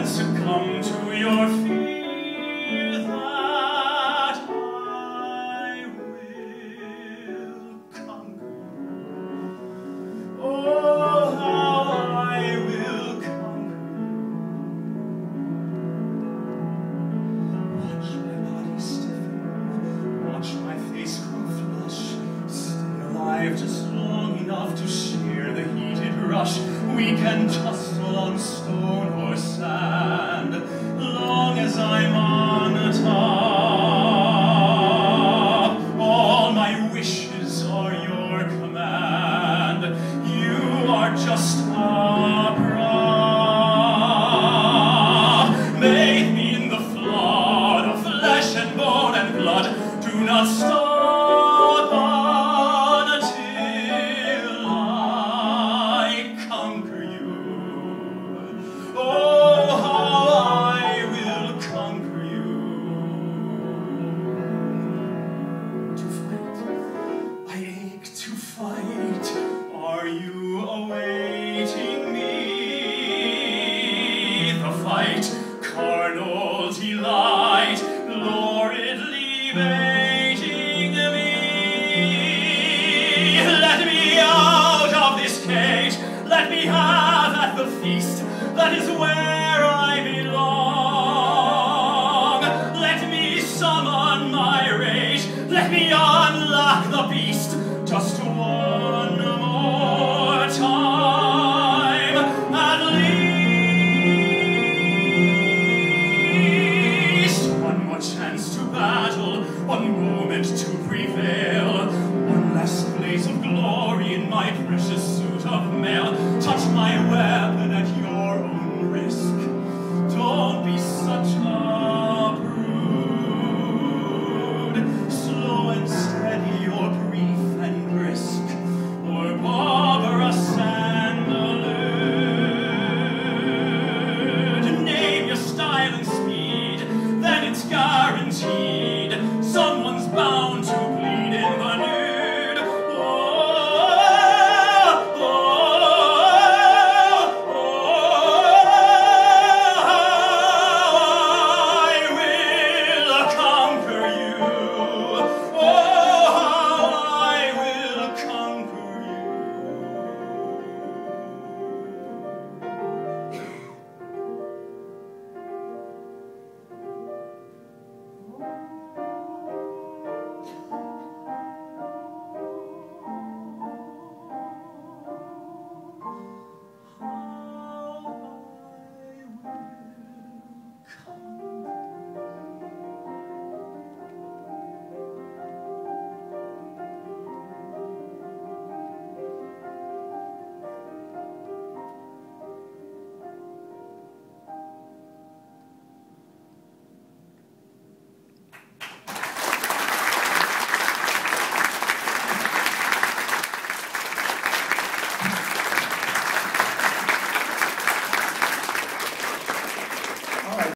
succumb to your fear that I will conquer you. Oh, how I will conquer you. Watch my body stiffen, watch my face grow flush, stay alive just long enough to share the heated rush. We can tussle on stone or sand, long as I'm on top. All my wishes are your command. You are just a prop. Bathe me in the flood of flesh and bone and blood. Do not stop until I conquer you. Oh, how I will conquer you. To fight, I ache to fight. Are you awaiting me? The fight, carnal delight, luridly baiting me. Let me out of this cage. Let me have at the feast. That is where